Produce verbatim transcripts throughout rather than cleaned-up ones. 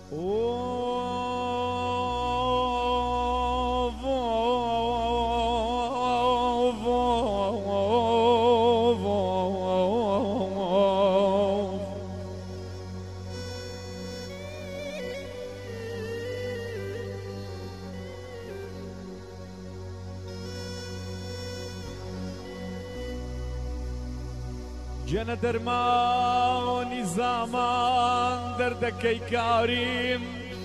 جنە دەرمانی زامان دەردەکەی کاریم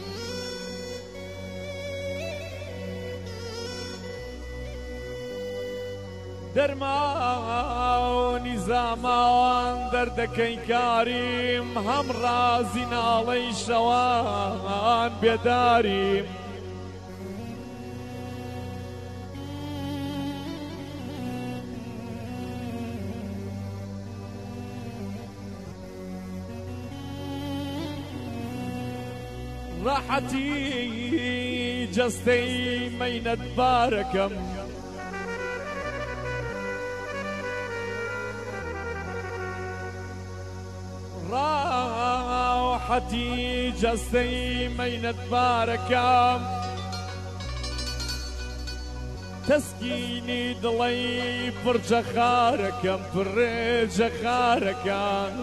دەرمانی زامان دەردەکەی کاریم هەم ڕازی ناڵەی شەوان بێداریم راحتي جستي مينة باركم راحتي جستي مينة باركم تسكيني ضلي برج خاركم برج خاركم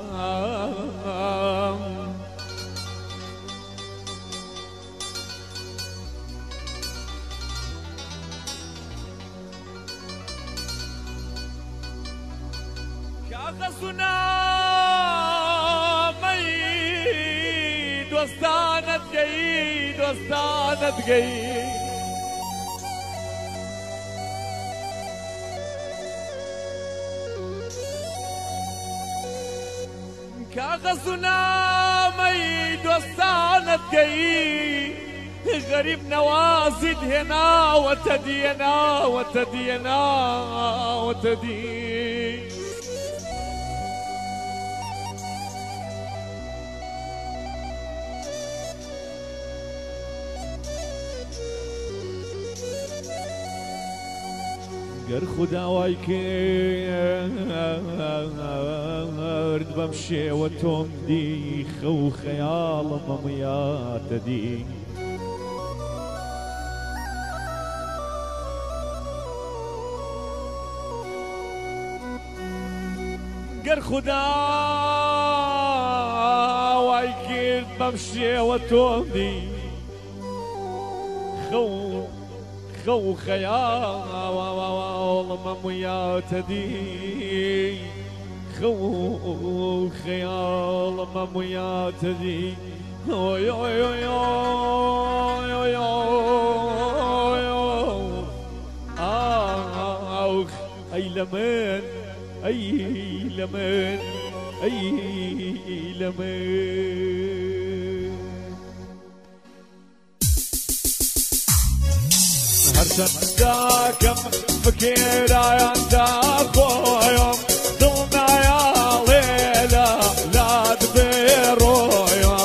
كاغسنا ميد واستانت قيد واستانت قيد كاغسنا ميد واستانت قيد غريب نوازد هنا وتدينا وتدينا وتدي گر خدا وای کرد بمشي وتوم دي خو خيال مميات دي گر خدا وای کرد بمشي وتوم دي خو خو خيال مميات دي خو خيال مميات دي اوي اوي اوي اوي اوي اوي اي لمن اي لمن اي لمن هرشن داكم فكير عند اخويا ضلنا يا ليلى لا تبيرويا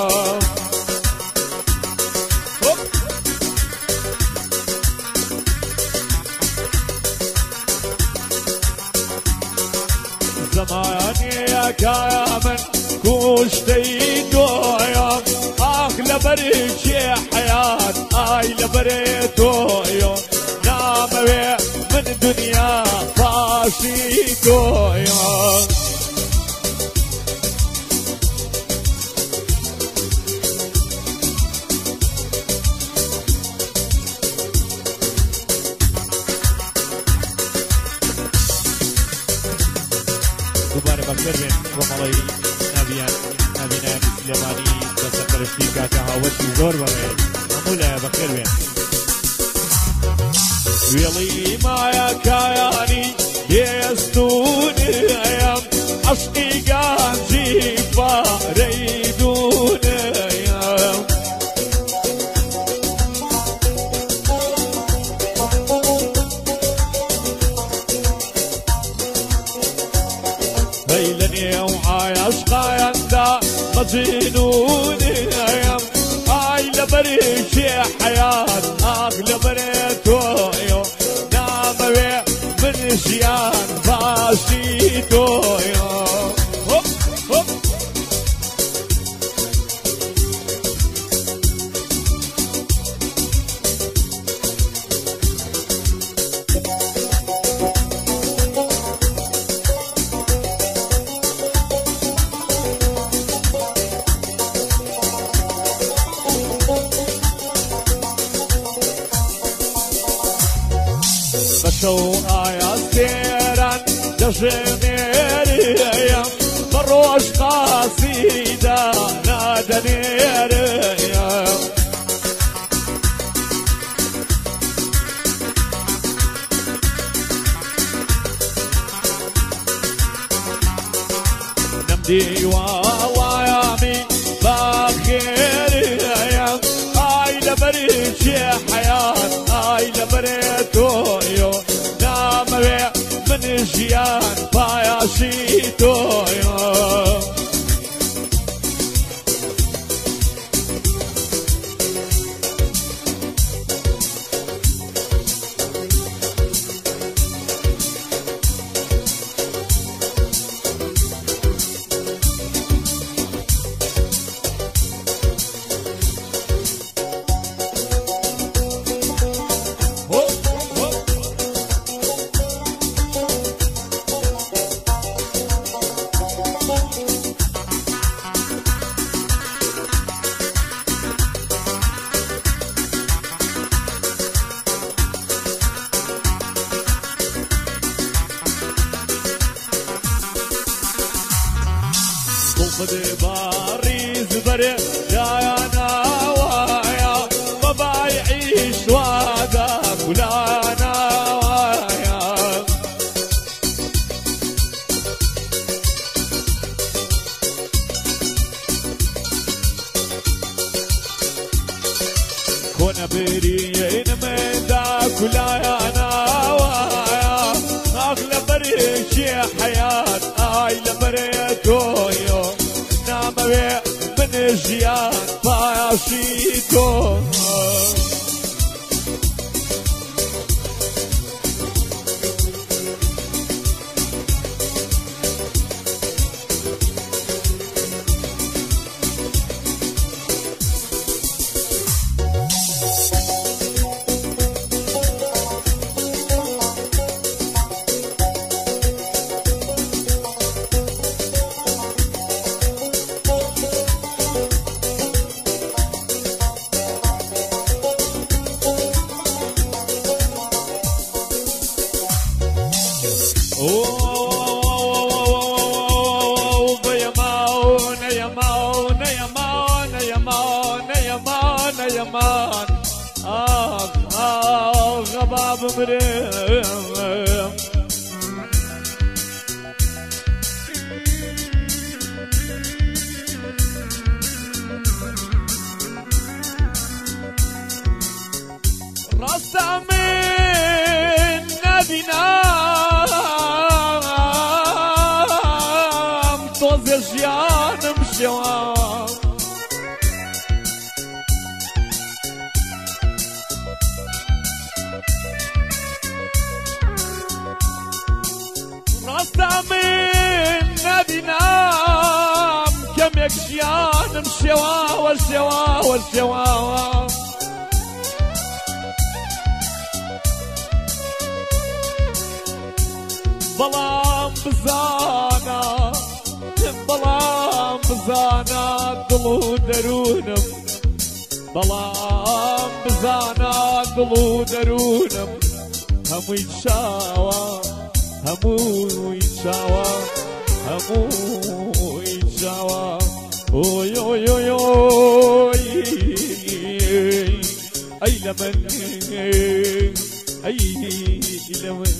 زماني يا كامل كوشتي دويا اخ لبريك يا حياة اي لبريتويا نام من دنيا فاشي دويا دوباره بخير بين ومالي نبيان نبينا سليماني بسفر اشتيكاتها وشي زور بغير معمولة بخير بين ويلي ما يا كياني يستوني ايام عشقي قانجي فاريدوني ايام هيلني وعاي عشقا يندا مجنوني ايام اي لبريك يا حياة اخ لبريتويو ناموي من شيان فاشيتويو هوب هوب شو آيا سيران دشميريا بروش قصيدة نادنيريا نمدي ووايامي بخير يا اي لبريش يا حياة اي لبريتويو نامي من جيان باياشيتويو خذ باريز بري يا نوايا بابا يعيش واداك ولا نوايا كون بريين من ذاك ولا يا نوايا اغلى بريش يا حياة اي لبريتويو من جيان باياشيتو يمان آه آه غباب مريم راسا من نبي نام طوز جيان مشوام راسا من نبي نام كم يكشيان مشوا والشوا والشوا بلام بزانا بلام بزانا دلو درونم بلام بزانا دلو درونم همو يتشاوى همو يتشاوى همو يتشاوى اوي اوي اوي اوي اي لمن اي لمن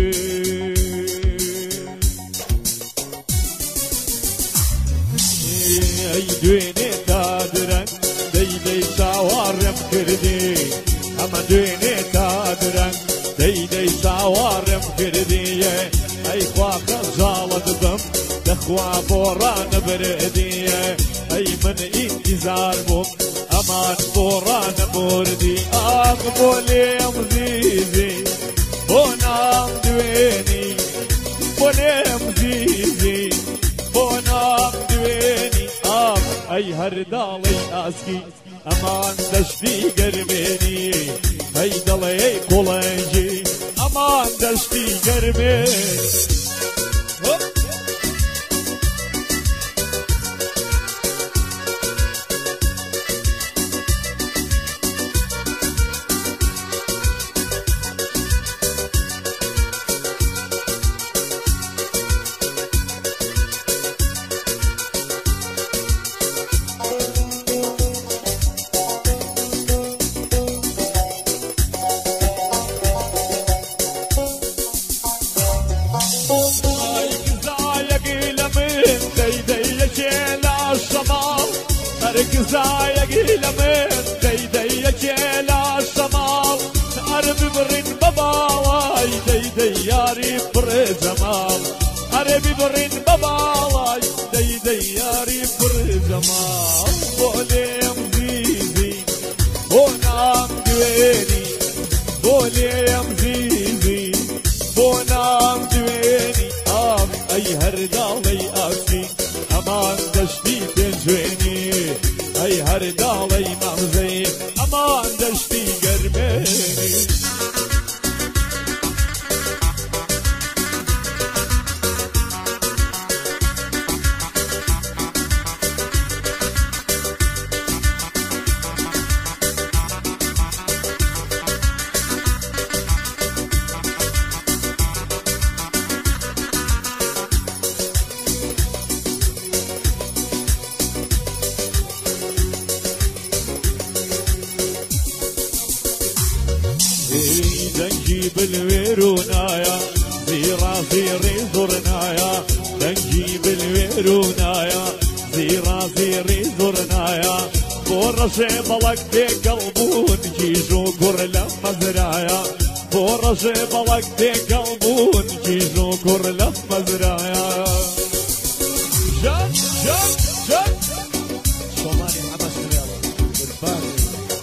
اي دويني تادرن دي دي شاورم كردي اما دويني تادرن دي دي شاورم كردي اي خواك جالد بم دخوا بوران بردي اي من انتظار بم امان بوران بردي اقبولي مزيزي بونام دويني بوني مزيزي بونام دويني اب اي هردالي اسكي امان دشتي قربيني اي دلي كولنجي امان دشتي قربيني ركزايق لمن دي دي جيلا الشمال عربي برين باباواي دي دي ياري بر جمال عربي برين باباواي دي دي ياري بر جمال بوليم زيزي بونام دويني بوليم زيزي بونام دويني آم أي هردالي أكسي أمان دشتي تنجويني أي هردالي مغزي أمان دشتي قربيني نجيب الويرونايا زيرا زيري زرنايا نجيب الويرونايا زيرا زيري زرنايا بورشي بلق دي قلبون جيجو كر لما زرايا بورشي بلق دي قلبون جيجو كر لما زرايا جد جد جد صومالي حبس رياضة بالفاري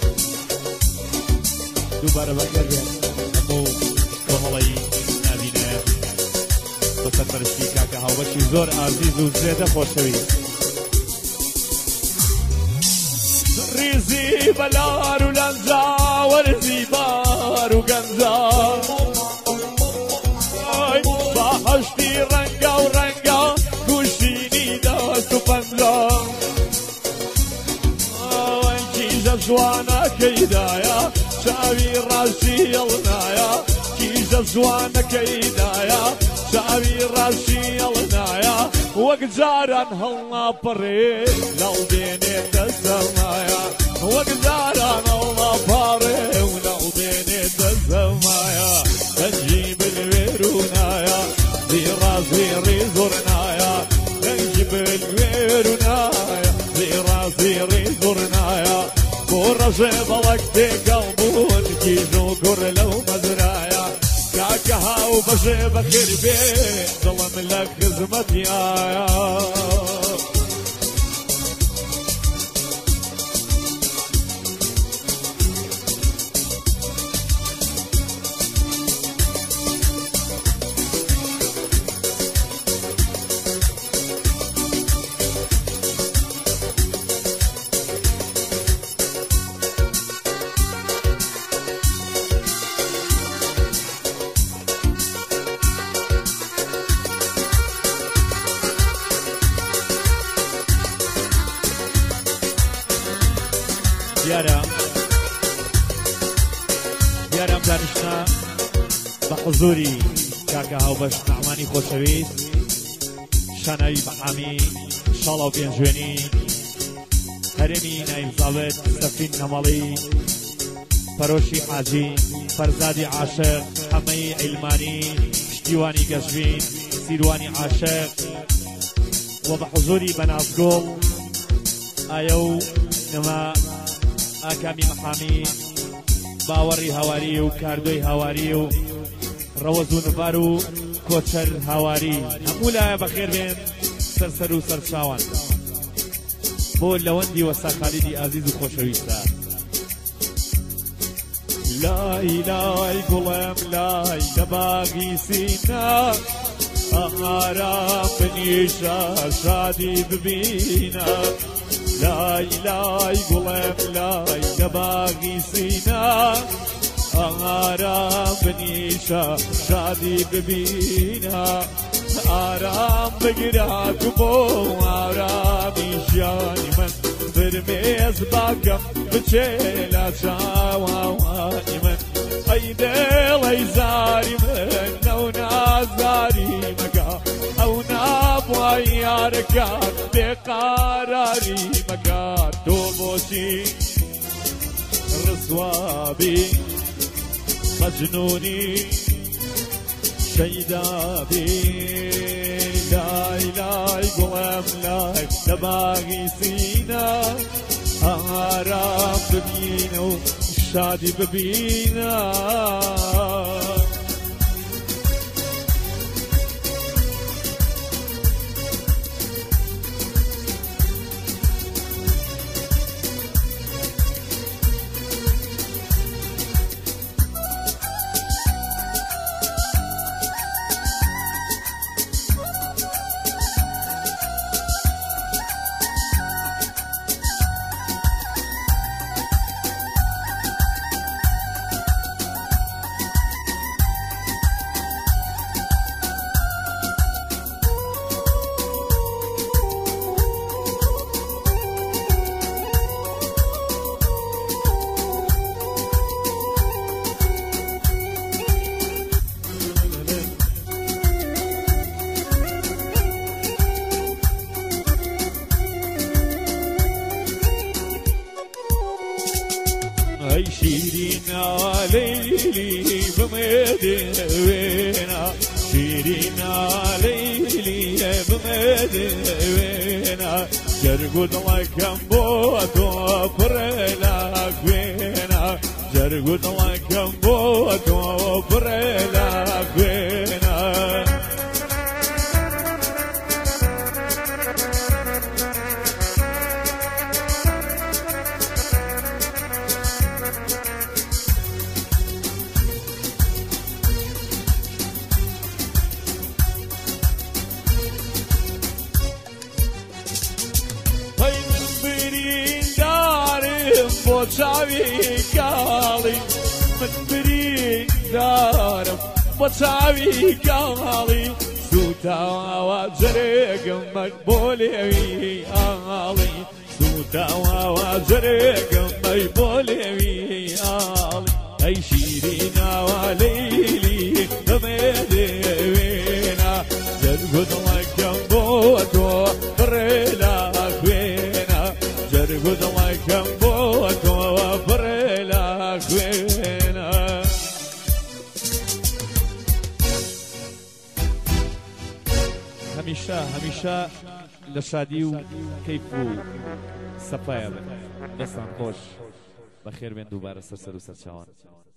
دوباره بكرم امو كمالي نبینه بسر فرشتی که هاوشی زور عزیز و زیده خوشوی ریزی بلار و لنزا ورزی بار و گنزا بحشتی رنگا و رنگا گوشینی دست و پنزا کیجا جوانا کیدایا شاوي راسي يلنايا كيجا زوانا كيدايا شاوي راسي يلنايا وقزاران هلا بري لالديني تزمايا وقزاران هلا بري ولالديني تزمايا نجيب الويرونايا زيرا زيري زرنايا نجيب الويرونايا زيرا زيري زرنايا ورجع بلق دي قلبون كيجو كر لو مزرايا كاكها وبجي بخير بيت ظلم لك خزمتي يا دیارم دیارم دانشنا بحضوری کاکا هاوبەش نعمانی خۆشەویست شانەوی بەحامی شاڵاو پێنجوێنی هەرێمی نایزاوت سەفین نەمەڵی پەرۆشی حاجی فەرزادی عاشق حەمەی عیلمانی پشتیوانی گەشبین سیروانی عاشق و بەحضوری بەنازگۆڵ ئایە و نەما ئاکامی مەحامی باوەڕی هاواری و کاردۆی هاواری و ڕەوەز و نڤار و کۆچەر هاواری هەموو لایە بەخێر بێن سەرسەر و سەرچاوان بۆ لەوەندی وەستا خالیدی ئازیز و خۆشەویستە لای لای گوڵم لای لە باغی سینە ئارام بنیشە شادی ببینە لای لای گوڵم لای لە باغی سینە ئارام بنیشە شادی ببینە ئارام بگرات و بۆ ئارامی ژیانی من فرمێز باکەم بچێ لە چاوانی من ئەی دڵی زاری من نەو نازاری مەکە ئەو نابوای یارەکان بێقاراری مەکە تۆ بۆچی ڕسوابی مجنوني شيدابي لاي لاي قوام لاي لباغي سينا آرام ببينا وشادي ببينا هاي شيرينا ليلي بمدينة شيرينا ليلي بمدينة جرقود لكم بوتو فرلاك بينا جرقود لكم بوتو فرلاك بينا بوچاوی کاڵی من برین دارم بوچاوی کاڵی سوتاوا جرێگم من بۆ لێوی ئاڵی سوتاوا جرێگم من بۆ لێوی ئاڵی ئەی شیریناوە لەیلی دەمێدێوێنە جەرگو دڵەکەم بۆ تۆ بڕێ لا خوێنە جەرگو دڵەکەم بۆ تۆ بڕێ لا خوێنە هەمیشە هەمیشە لە شادی و کەیف و سەفایە بن دەستان خۆش بەخێر بێن دووبارە سەر سەر و سەر چاوان